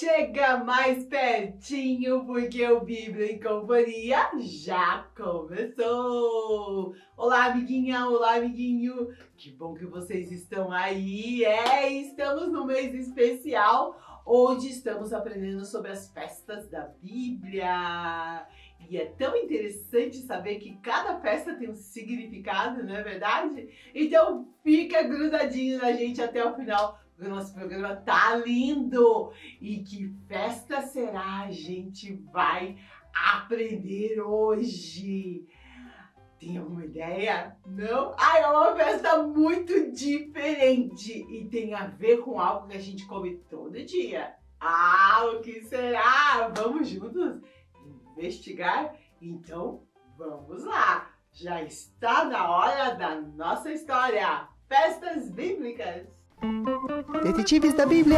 Chega mais pertinho porque o Bíblia em Companhia já começou! Olá, amiguinha! Olá, amiguinho! Que bom que vocês estão aí! Estamos no mês especial onde estamos aprendendo sobre as festas da Bíblia. E é tão interessante saber que cada festa tem um significado, não é verdade? Então fica grudadinho na gente até o final. O nosso programa tá lindo! E que festa será? A gente vai aprender hoje. Tem alguma ideia? Não? É uma festa muito diferente e tem a ver com algo que a gente come todo dia. O que será? Vamos juntos investigar? Então, vamos lá! Já está na hora da nossa história! Festas Bíblicas! Detetives da Bíblia!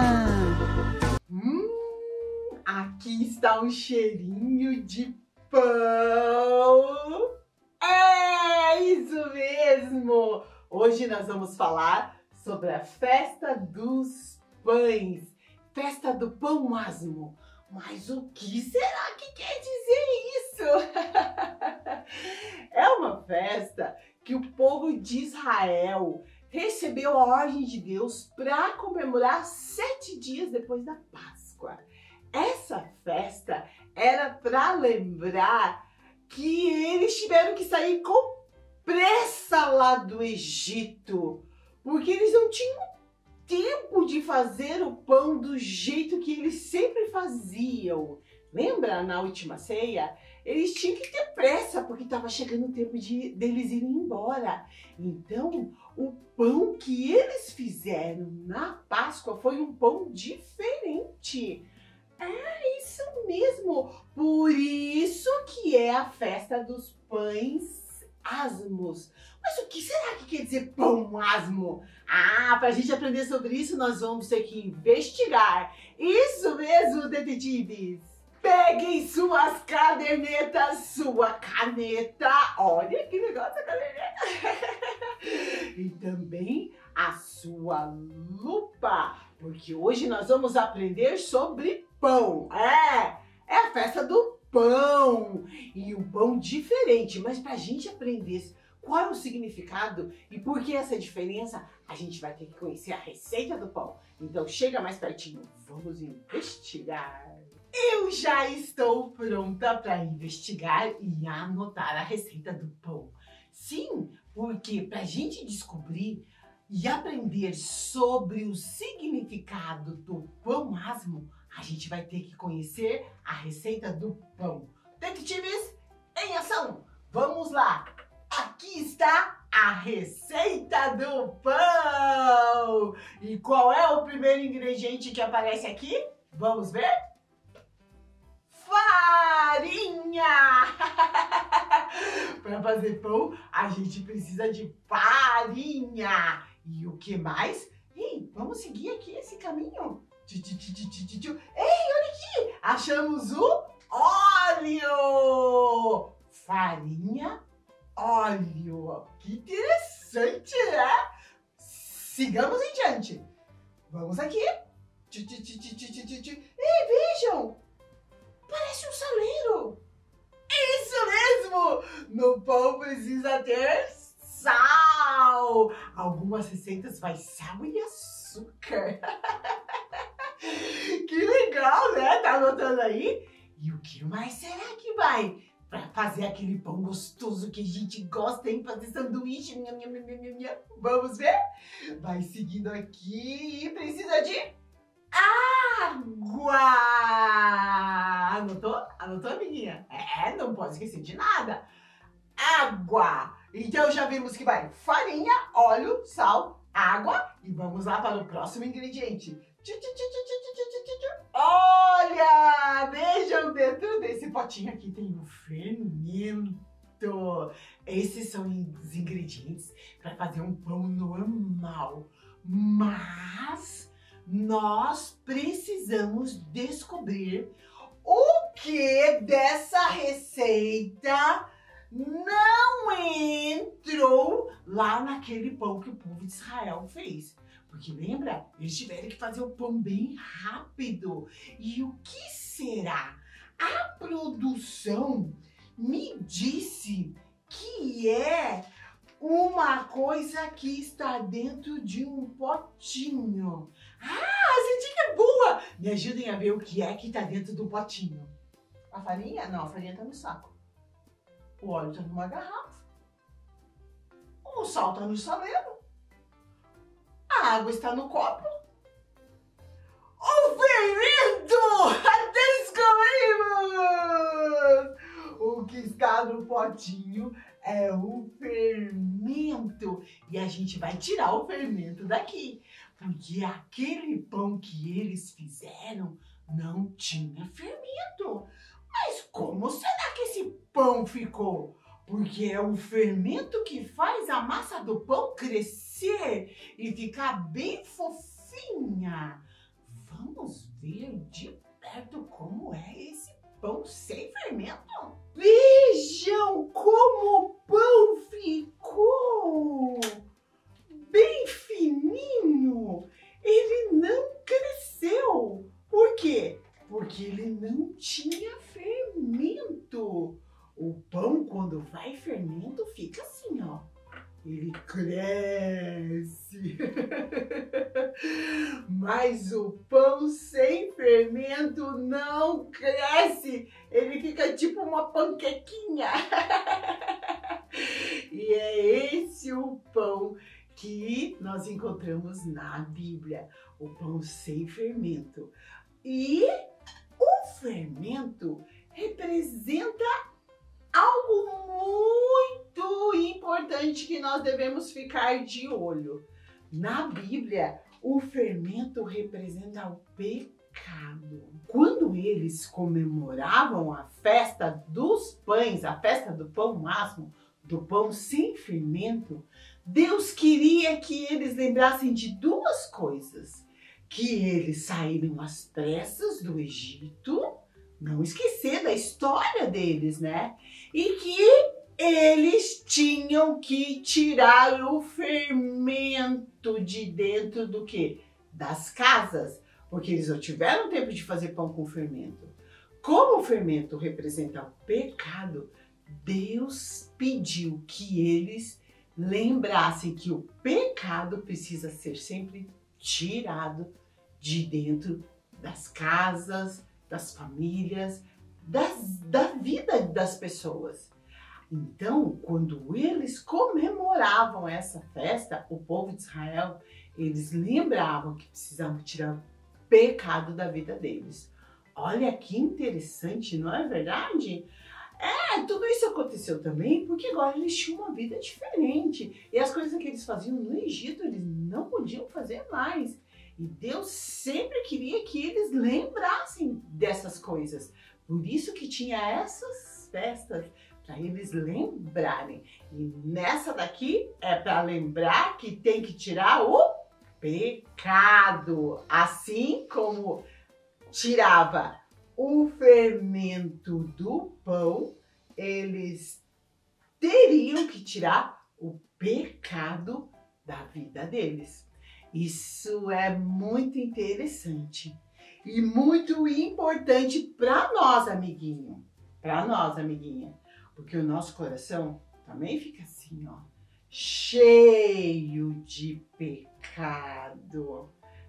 Aqui está um cheirinho de pão! É isso mesmo! Hoje nós vamos falar sobre a festa dos pães, festa do pão asmo. Mas o que será que quer dizer isso? É uma festa que o povo de Israel recebeu a ordem de Deus para comemorar 7 dias depois da Páscoa. Essa festa era para lembrar que eles tiveram que sair com pressa lá do Egito, porque eles não tinham tempo de fazer o pão do jeito que eles sempre faziam. Lembra na última ceia? Eles tinham que ter pressa, porque estava chegando o tempo deles irem embora. Então, o pão que eles fizeram na Páscoa foi um pão diferente. Isso mesmo! Por isso que é a festa dos pães asmos. Mas o que será que quer dizer pão asmo? Para a gente aprender sobre isso, nós vamos ter que investigar. Isso mesmo, detetives! Peguem suas cadernetas, sua caneta. Olha que legal essa caderneta. E também a sua lupa, porque hoje nós vamos aprender sobre pão. É a festa do pão. E um pão diferente, mas para a gente aprender qual é o significado e por que essa diferença, a gente vai ter que conhecer a receita do pão. Então chega mais pertinho, vamos investigar. Eu já estou pronta para investigar e anotar a receita do pão. Sim, porque para a gente descobrir e aprender sobre o significado do pão asmo, a gente vai ter que conhecer a receita do pão. Detetives, em ação! Vamos lá! Aqui está a receita do pão! E qual é o primeiro ingrediente que aparece aqui? Vamos ver? Farinha! Para fazer pão, a gente precisa de farinha. E o que mais? Vamos seguir aqui esse caminho. Ei, olha aqui! Achamos o óleo! Farinha, óleo. Que interessante, né? Sigamos em diante. Vamos aqui. Ei, vejam! Parece um saleiro! Isso mesmo! No pão precisa ter sal! Algumas receitas vai sal e açúcar. Que legal, né? Tá anotando aí? E o que mais será que vai? Pra fazer aquele pão gostoso que a gente gosta, hein? Fazer sanduíche. Vamos ver? Vai seguindo aqui e precisa de água! Anotou? Anotou, amiguinha? Não pode esquecer de nada. Água! Então já vimos que vai farinha, óleo, sal, água. E vamos lá para o próximo ingrediente. Olha! Vejam, dentro desse potinho aqui tem um fermento. Esses são os ingredientes para fazer um pão normal. Mas nós precisamos descobrir o que dessa receita não entrou lá naquele pão que o povo de Israel fez. Porque lembra? Eles tiveram que fazer o pão bem rápido. E o que será? A produção me disse que é uma coisa que está dentro de um potinho. A Cidinha é boa! Me ajudem a ver o que é que está dentro do potinho. A farinha? Não, a farinha está no saco. O óleo está numa garrafa. O sal está no saleiro. A água está no copo. O fermento! Descobrimos! O que está no potinho é o fermento. E a gente vai tirar o fermento daqui. Porque aquele pão que eles fizeram não tinha fermento. Mas como será que esse pão ficou? Porque é o fermento que faz a massa do pão crescer e ficar bem fofinha. Vamos ver de perto como é esse pão sem fermento? Vejam como o pão ficou! Bem fininho! Ele não cresceu. Por quê? Porque ele não tinha fermento. O pão, quando vai fermento, fica assim, ó. Ele cresce. Mas o pão sem fermento não cresce. Ele fica tipo uma panquequinha. E é esse o pão que nós encontramos na Bíblia. O pão sem fermento. E o fermento representa algo muito importante que nós devemos ficar de olho. Na Bíblia, o fermento representa o pecado. Quando eles comemoravam a festa dos pães, a festa do pão asmo, do pão sem fermento, Deus queria que eles lembrassem de duas coisas. Que eles saíram às pressas do Egito, não esquecer da história deles, né? E que eles tinham que tirar o fermento de dentro do quê? Das casas, porque eles não tiveram tempo de fazer pão com fermento. Como o fermento representa o pecado, Deus pediu que eles lembrassem que o pecado precisa ser sempre tirado de dentro das casas, das famílias, da vida das pessoas. Então, quando eles comemoravam essa festa, o povo de Israel, eles lembravam que precisavam tirar o pecado da vida deles. Olha que interessante, não é verdade? Tudo isso aconteceu também porque agora eles tinham uma vida diferente. E as coisas que eles faziam no Egito, eles não podiam fazer mais. E Deus sempre queria que eles lembrassem dessas coisas. Por isso que tinha essas festas, para eles lembrarem. E nessa daqui é para lembrar que tem que tirar o pecado. Assim como tirava o fermento do pão, eles teriam que tirar o pecado da vida deles. Isso é muito interessante e muito importante para nós, amiguinho. Para nós, amiguinha. Porque o nosso coração também fica assim, ó, cheio de pecado.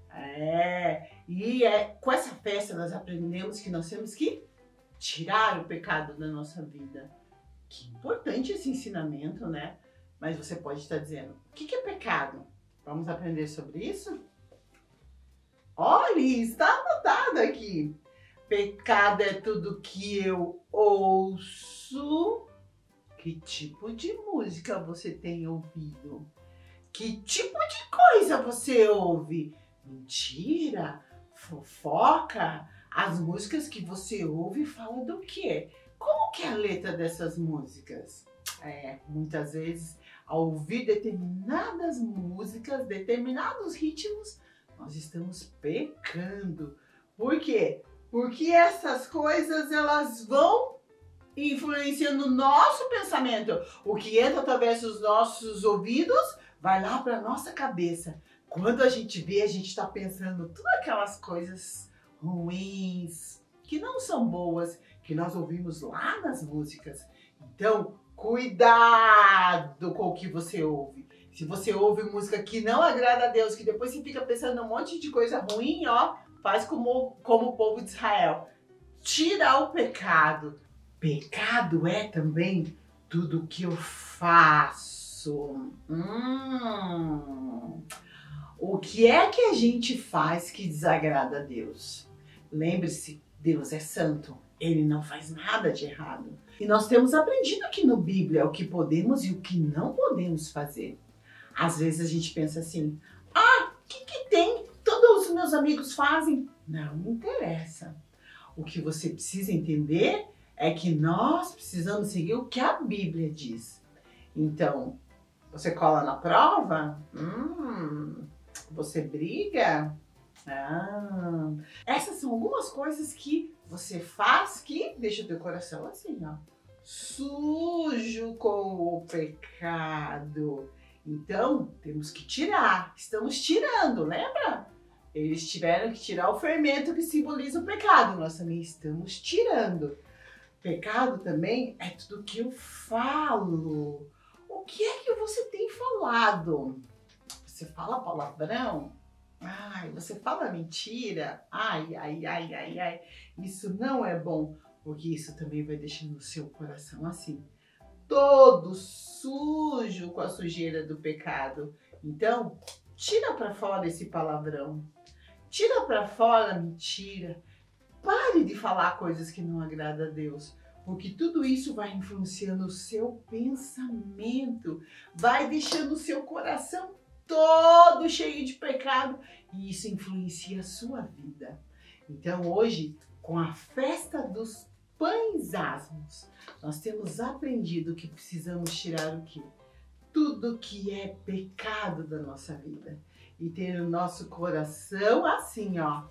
Com essa festa nós aprendemos que nós temos que tirar o pecado da nossa vida. Que importante esse ensinamento, né? Mas você pode estar dizendo, o que é pecado? Vamos aprender sobre isso? Olha, está anotado aqui. Pecado é tudo que eu ouço. Que tipo de música você tem ouvido? Que tipo de coisa você ouve? Mentira, fofoca. As músicas que você ouve falam do quê? Como que é a letra dessas músicas? Muitas vezes, ao ouvir determinadas músicas, determinados ritmos, nós estamos pecando. Por quê? Porque essas coisas, elas vão influenciando o nosso pensamento. O que entra através dos nossos ouvidos, vai lá para a nossa cabeça. Quando a gente vê, a gente está pensando todas aquelas coisas ruins, que não são boas, que nós ouvimos lá nas músicas. Então, cuidado com o que você ouve. Se você ouve música que não agrada a Deus, que depois você fica pensando um monte de coisa ruim, ó, faz como o povo de Israel. Tira o pecado. Pecado é também tudo que eu faço. O que é que a gente faz que desagrada a Deus? Lembre-se, Deus é santo. Ele não faz nada de errado. E nós temos aprendido aqui no Bíblia o que podemos e o que não podemos fazer. Às vezes a gente pensa assim, o que tem? Todos os meus amigos fazem. Não interessa. O que você precisa entender é que nós precisamos seguir o que a Bíblia diz. Então, você cola na prova? Você briga? Essas são algumas coisas que você faz que deixa o teu coração assim, ó, sujo com o pecado. Então, temos que tirar. Estamos tirando, lembra? Eles tiveram que tirar o fermento que simboliza o pecado. Nós também estamos tirando. Pecado também é tudo que eu falo. O que é que você tem falado? Você fala palavrão? Você fala mentira? Isso não é bom, porque isso também vai deixando o seu coração assim, todo sujo com a sujeira do pecado. Então, tira para fora esse palavrão. Tira para fora a mentira. Pare de falar coisas que não agradam a Deus, porque tudo isso vai influenciando o seu pensamento, vai deixando o seu coração todo cheio de pecado e isso influencia a sua vida. Então hoje, com a festa dos pães asmos, nós temos aprendido que precisamos tirar o quê? Tudo que é pecado da nossa vida e ter o nosso coração assim, ó,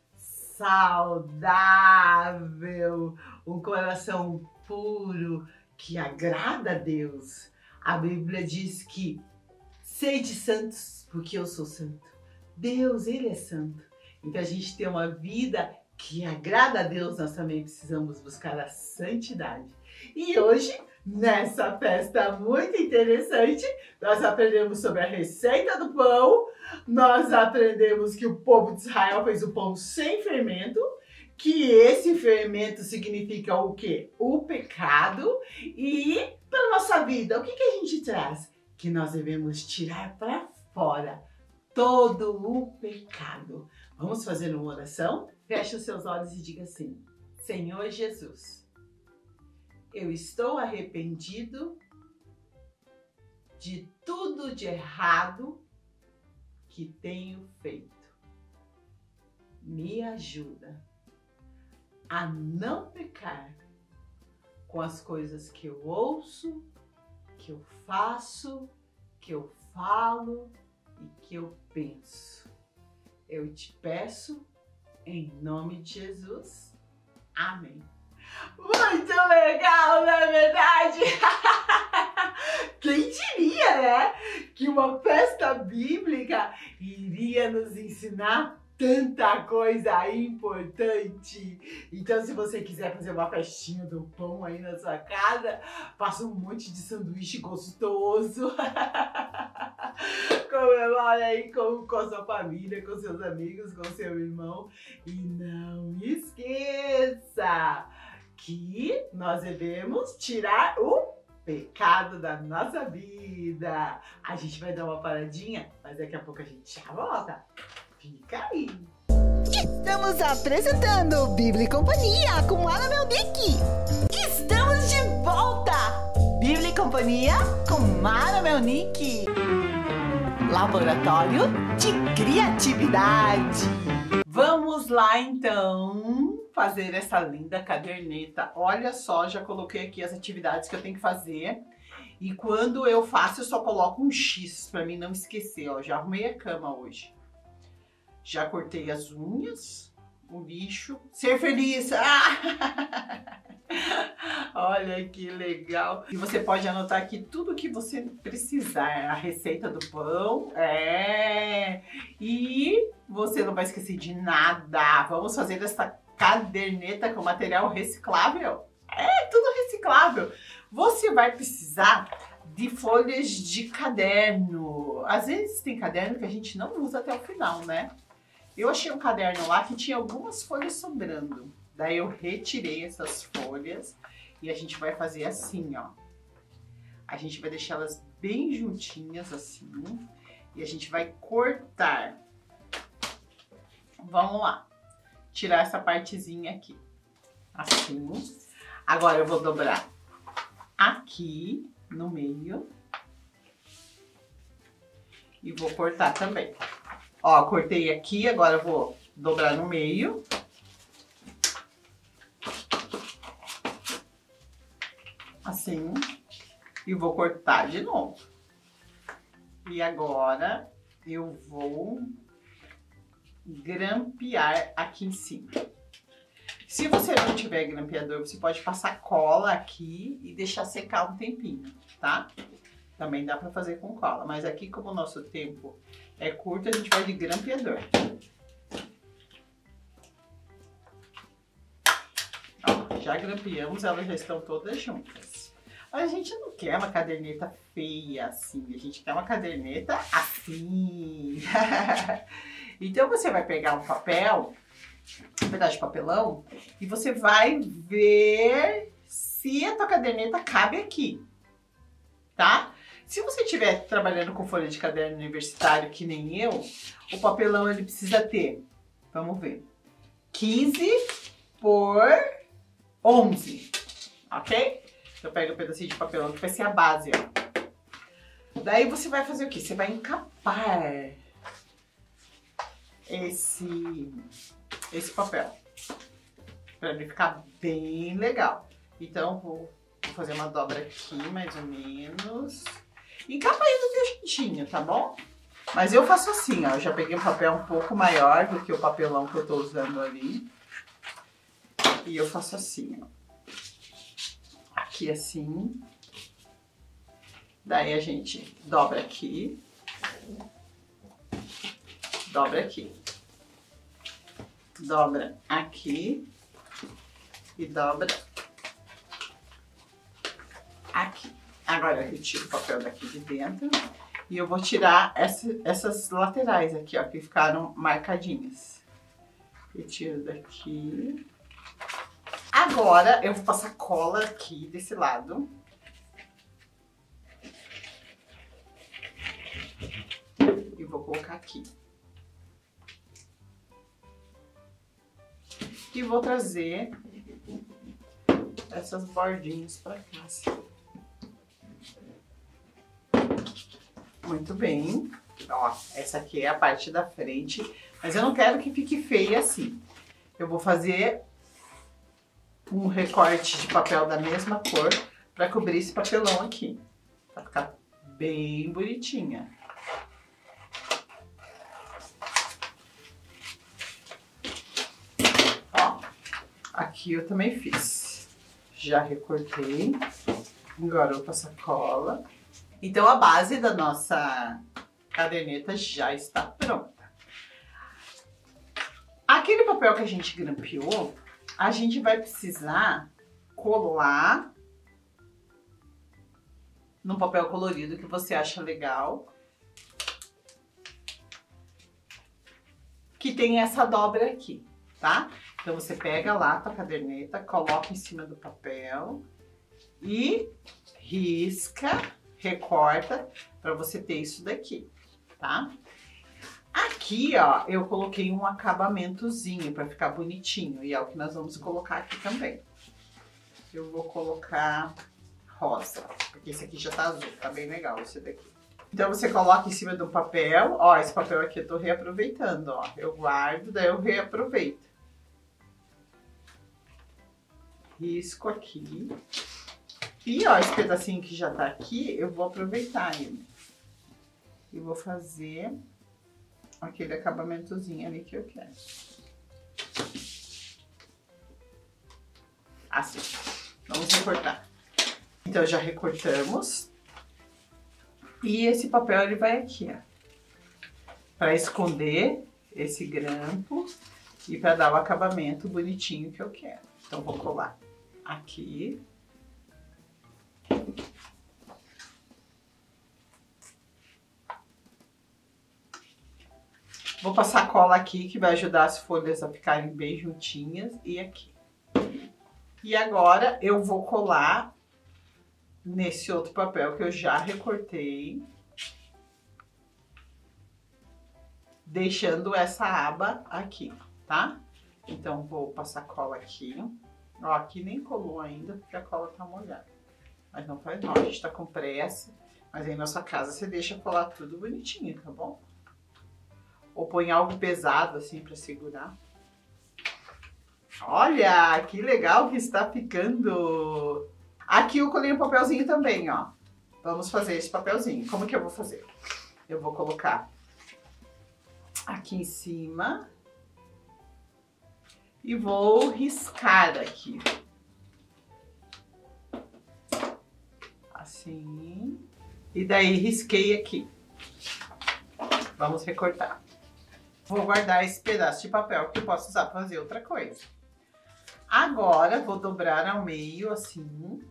saudável, um coração puro que agrada a Deus. A Bíblia diz que sede santos, porque eu sou santo. Deus, Ele é santo. Então a gente tem uma vida que agrada a Deus, nós também precisamos buscar a santidade. E hoje, nessa festa muito interessante, nós aprendemos sobre a receita do pão, nós aprendemos que o povo de Israel fez o pão sem fermento, que esse fermento significa o quê? O pecado. E para nossa vida, o que a gente traz? Que nós devemos tirar para fora todo o pecado. Vamos fazer uma oração? Feche os seus olhos e diga assim: Senhor Jesus, eu estou arrependido de tudo de errado que tenho feito. Me ajuda a não pecar com as coisas que eu ouço, que eu faço, que eu falo e que eu penso. Eu te peço em nome de Jesus. Amém. Muito legal, não é verdade? Quem diria, né? Que uma festa bíblica iria nos ensinar tanta coisa importante. Então, se você quiser fazer uma festinha do pão aí na sua casa, faça um monte de sanduíche gostoso. Comemore aí com a sua família, com seus amigos, com seu irmão. E não esqueça que nós devemos tirar o pecado da nossa vida. A gente vai dar uma paradinha, mas daqui a pouco a gente já volta. Fica aí! Estamos apresentando Bíblia e Companhia com Mara Melnick. Estamos de volta! Bíblia e Companhia com Mara Melnick. Laboratório de Criatividade. Vamos lá então fazer essa linda caderneta. Olha só, já coloquei aqui as atividades que eu tenho que fazer. E quando eu faço, eu só coloco um X para mim não esquecer. Ó, já arrumei a cama hoje. Já cortei as unhas, o lixo. Ser feliz. Olha que legal. E você pode anotar aqui tudo que você precisar. A receita do pão. E você não vai esquecer de nada. Vamos fazer essa caderneta com material reciclável. Tudo reciclável. Você vai precisar de folhas de caderno. Às vezes tem caderno que a gente não usa até o final, né? Eu achei um caderno lá que tinha algumas folhas sobrando. Daí eu retirei essas folhas e a gente vai fazer assim, ó. A gente vai deixar elas bem juntinhas assim e a gente vai cortar. Vamos lá. Tirar essa partezinha aqui. Assim. Agora eu vou dobrar aqui no meio e vou cortar também. Ó, cortei aqui, agora eu vou dobrar no meio. Assim. E vou cortar de novo. E agora eu vou grampear aqui em cima. Se você não tiver grampeador, você pode passar cola aqui e deixar secar um tempinho, tá? Também dá pra fazer com cola, mas aqui como o nosso tempo é curto, a gente vai de grampeador. Ó, já grampeamos, elas já estão todas juntas. Mas a gente não quer uma caderneta feia assim, a gente quer uma caderneta assim. Então você vai pegar um papel, um pedaço de papelão, e você vai ver se a tua caderneta cabe aqui, tá? Se você estiver trabalhando com folha de caderno universitário, que nem eu, o papelão ele precisa ter, vamos ver, 15 por 11, ok? Então pega um pedacinho de papelão que vai ser a base, ó. Daí você vai fazer o quê? Você vai encapar esse papel, para ele ficar bem legal. Então vou fazer uma dobra aqui, mais ou menos. Encapa aí do teu jeitinho, tá bom? Mas eu faço assim, ó. Eu já peguei um papel um pouco maior do que o papelão que eu tô usando ali. E eu faço assim, ó. Aqui assim. Daí a gente dobra aqui. Dobra aqui. Dobra aqui. E dobra aqui. Agora eu retiro o papel daqui de dentro e eu vou tirar essas laterais aqui, ó, que ficaram marcadinhas. Retiro daqui. Agora eu vou passar cola aqui desse lado. E vou colocar aqui. E vou trazer essas bordinhas pra cá, assim. Muito bem. Ó, essa aqui é a parte da frente, mas eu não quero que fique feia assim. Eu vou fazer um recorte de papel da mesma cor para cobrir esse papelão aqui. Pra ficar bem bonitinha. Ó, aqui eu também fiz. Já recortei. Agora eu vou passar cola. Então a base da nossa caderneta já está pronta. Aquele papel que a gente grampeou, a gente vai precisar colar num papel colorido que você acha legal. Que tem essa dobra aqui, tá? Então você pega lá a tua caderneta, coloca em cima do papel e risca. Recorta para você ter isso daqui, tá? Aqui, ó, eu coloquei um acabamentozinho para ficar bonitinho e é o que nós vamos colocar aqui também. Eu vou colocar rosa, porque esse aqui já tá azul, tá bem legal esse daqui. Então você coloca em cima do papel, ó, esse papel aqui eu tô reaproveitando, ó. Eu guardo, daí eu reaproveito. Risco aqui. E ó, esse pedacinho que já tá aqui, eu vou aproveitar ele. E vou fazer aquele acabamentozinho ali que eu quero. Assim. Vamos recortar. Então, já recortamos. E esse papel, ele vai aqui, ó. Para esconder esse grampo e para dar o acabamento bonitinho que eu quero. Então, vou colar aqui. Vou passar cola aqui, que vai ajudar as folhas a ficarem bem juntinhas, e aqui. E agora eu vou colar nesse outro papel que eu já recortei, deixando essa aba aqui, tá? Então, vou passar cola aqui. Ó, aqui nem colou ainda, porque a cola tá molhada. Mas não faz mal, a gente tá com pressa. Mas aí na sua casa você deixa colar tudo bonitinho, tá bom? Ou põe algo pesado assim pra segurar. Olha, que legal que está ficando! Aqui eu colei um papelzinho também, ó. Vamos fazer esse papelzinho. Como que eu vou fazer? Eu vou colocar aqui em cima e vou riscar aqui. Assim. E daí risquei aqui. Vamos recortar. Vou guardar esse pedaço de papel que eu posso usar para fazer outra coisa. Agora, vou dobrar ao meio, assim.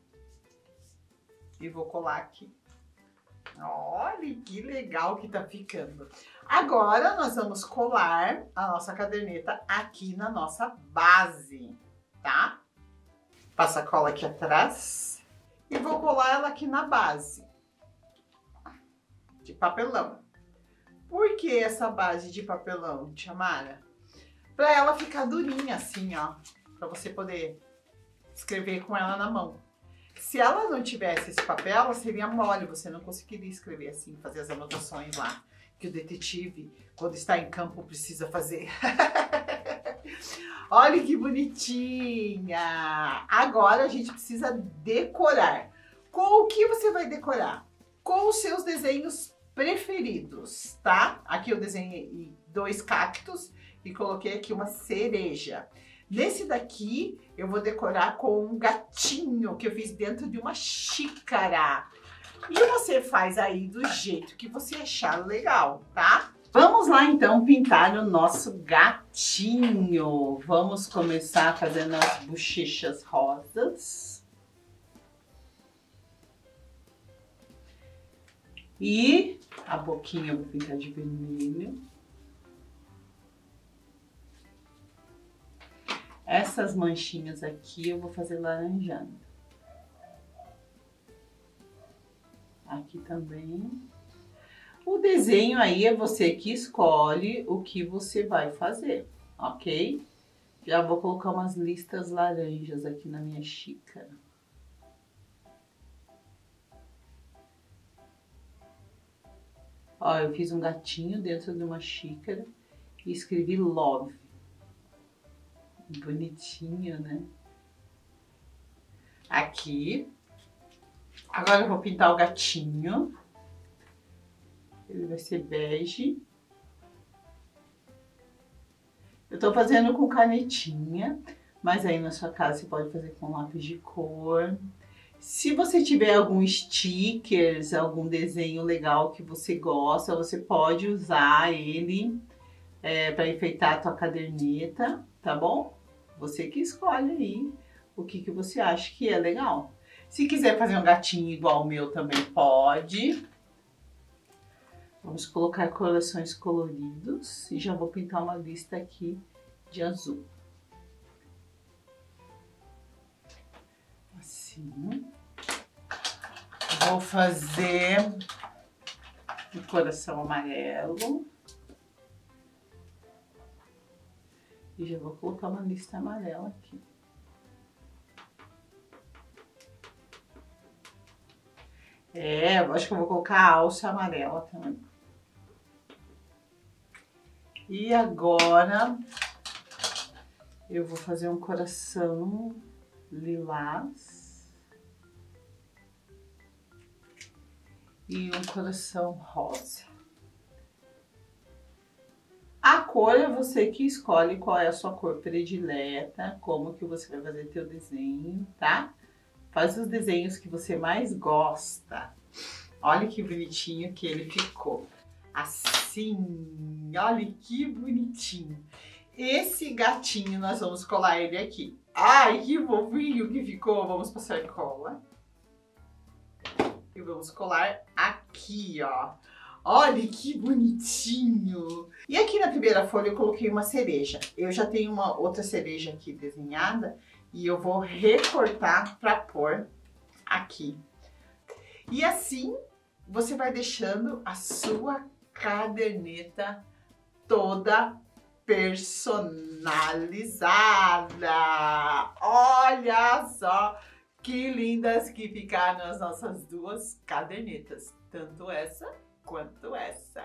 E vou colar aqui. Olha que legal que tá ficando. Agora, nós vamos colar a nossa caderneta aqui na nossa base, tá? Passa a cola aqui atrás. E vou colar ela aqui na base. De papelão. Por que essa base de papelão, Tia Mara? Pra ela ficar durinha assim, ó. Pra você poder escrever com ela na mão. Se ela não tivesse esse papel, ela seria mole. Você não conseguiria escrever assim, fazer as anotações lá. Que o detetive, quando está em campo, precisa fazer. Olha que bonitinha! Agora a gente precisa decorar. Com o que você vai decorar? Com os seus desenhos preferidos, tá? Aqui eu desenhei 2 cactos e coloquei aqui uma cereja. Nesse daqui eu vou decorar com um gatinho que eu fiz dentro de uma xícara. E você faz aí do jeito que você achar legal, tá? Vamos lá então pintar o nosso gatinho. Vamos começar fazendo as bochechas rosas. E a boquinha eu vou pintar de vermelho. Essas manchinhas aqui eu vou fazer laranjando. Aqui também. O desenho aí é você que escolhe o que você vai fazer, ok? Já vou colocar umas listas laranjas aqui na minha xícara. Ó, eu fiz um gatinho dentro de uma xícara e escrevi love. Bonitinho, né? Aqui. Agora eu vou pintar o gatinho. Ele vai ser bege. Eu tô fazendo com canetinha, mas aí na sua casa você pode fazer com lápis de cor. Se você tiver algum stickers, algum desenho legal que você gosta, você pode usar ele para enfeitar a tua caderneta, tá bom? Você que escolhe aí o que você acha que é legal. Se quiser fazer um gatinho igual o meu também pode. Vamos colocar corações coloridos e já vou pintar uma lista aqui de azul. Assim. Vou fazer um coração amarelo. E já vou colocar uma lista amarela aqui. Eu acho que eu vou colocar a alça amarela também. E agora eu vou fazer um coração lilás e um coração rosa. A cor é você que escolhe qual é a sua cor predileta, como que você vai fazer teu desenho, tá? Faz os desenhos que você mais gosta. Olha que bonitinho que ele ficou. Assim, olha que bonitinho. Esse gatinho, nós vamos colar ele aqui. Ai, que fofinho que ficou. Vamos passar cola. E vamos colar aqui, ó. Olha que bonitinho! E aqui na primeira folha eu coloquei uma cereja. Eu já tenho uma outra cereja aqui desenhada e eu vou recortar para pôr aqui. E assim você vai deixando a sua caderneta toda personalizada. Olha só que lindas que ficaram as nossas duas cadernetas, tanto essa quanto essa.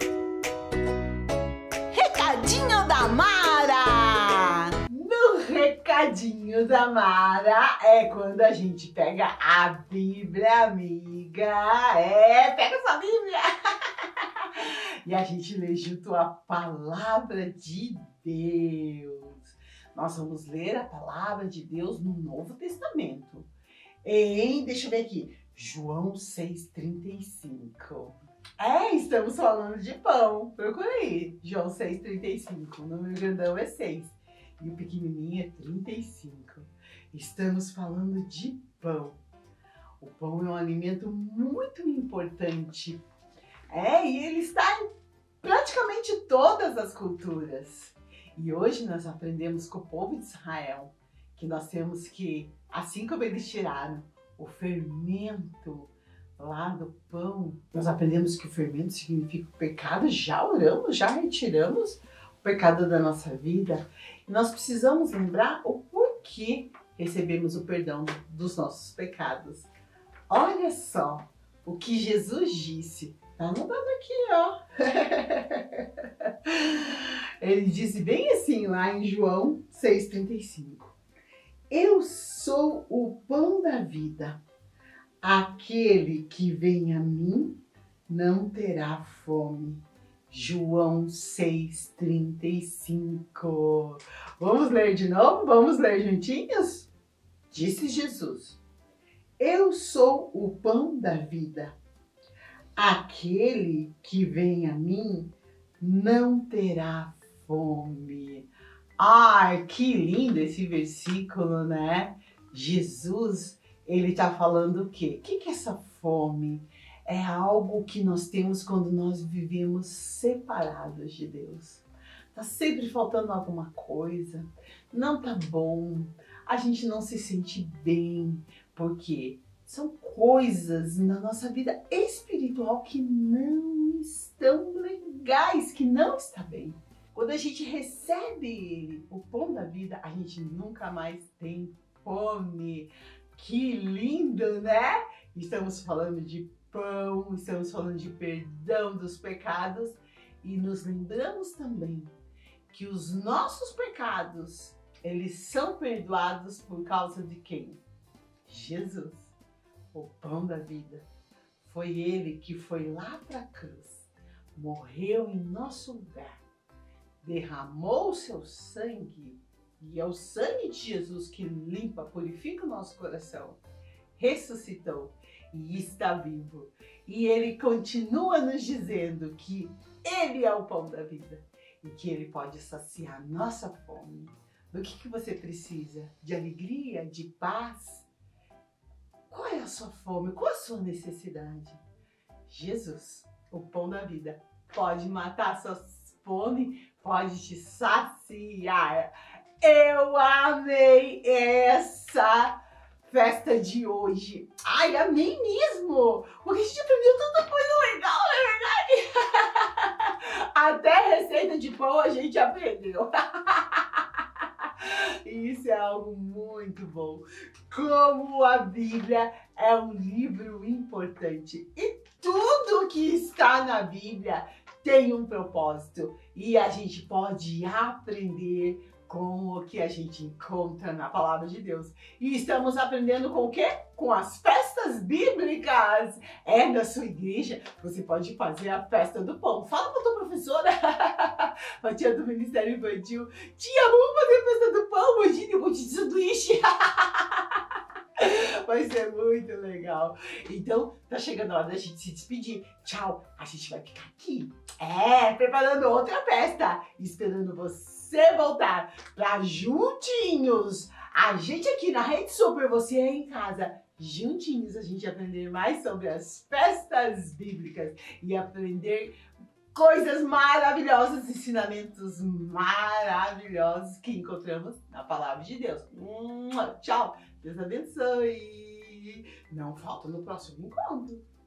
Recadinho da Mara! No recadinho da Mara é quando a gente pega a Bíblia, amiga. Pega sua Bíblia! E a gente lê junto a Palavra de Deus. Nós vamos ler a Palavra de Deus no Novo Testamento. Deixa eu ver aqui. João 6,35. Estamos falando de pão. Procura aí. João 6,35. O número grandão é 6. E o pequenininho é 35. Estamos falando de pão. O pão é um alimento muito importante. E ele está em praticamente todas as culturas. E hoje nós aprendemos com o povo de Israel que nós temos que, assim como eles tiraram o fermento lá do pão, nós aprendemos que o fermento significa o pecado. Já oramos, já retiramos o pecado da nossa vida. E nós precisamos lembrar o porquê recebemos o perdão dos nossos pecados. Olha só o que Jesus disse. Tá anotado aqui, ó. Ele disse bem assim lá em João 6,35. Eu sou o pão da vida. Aquele que vem a mim não terá fome. João 6,35. Vamos ler de novo? Vamos ler juntinhos? Disse Jesus: Eu sou o pão da vida. Aquele que vem a mim não terá fome. Ai, que lindo esse versículo, né? Jesus, ele tá falando o quê? O que é essa fome? É algo que nós temos quando nós vivemos separados de Deus. Tá sempre faltando alguma coisa, não tá bom, a gente não se sente bem, porque são coisas na nossa vida espiritual que não estão legais, que não está bem. Quando a gente recebe ele, o pão da vida, a gente nunca mais tem fome. Que lindo, né? Estamos falando de pão, estamos falando de perdão dos pecados e nos lembramos também que os nossos pecados, eles são perdoados por causa de quem? Jesus, o pão da vida. Foi ele que foi lá para a cruz, morreu em nosso lugar, derramou o seu sangue, e é o sangue de Jesus que limpa, purifica o nosso coração, ressuscitou e está vivo. E ele continua nos dizendo que ele é o pão da vida e que ele pode saciar nossa fome. Do que você precisa? De alegria, de paz? Qual é a sua fome? Qual a sua necessidade? Jesus, o pão da vida, pode matar a sua fome, pode te saciar. Eu amei essa festa de hoje. Ai, amei mesmo! Porque a gente aprendeu tanta coisa legal, não é verdade? Até receita de pão a gente aprendeu. Isso é algo muito bom. Como a Bíblia é um livro importante. E tudo que está na Bíblia tem um propósito. E a gente pode aprender com o que a gente encontra na Palavra de Deus. E estamos aprendendo com o quê? Com as festas bíblicas. É da sua igreja, você pode fazer a festa do pão. Fala pra tua professora, a tia do Ministério Infantil. Tia, vamos fazer a festa do pão hoje, eu vou te sanduíche. Vai ser muito legal. Então, tá chegando a hora da gente se despedir. Tchau, a gente vai ficar aqui. Preparando outra festa. Esperando você voltar pra juntinhos. A gente aqui na Rede Super, você aí em casa. Juntinhos a gente aprender mais sobre as festas bíblicas. E aprender coisas maravilhosas, ensinamentos maravilhosos que encontramos na Palavra de Deus. Tchau, Deus abençoe. Não falta no próximo encontro.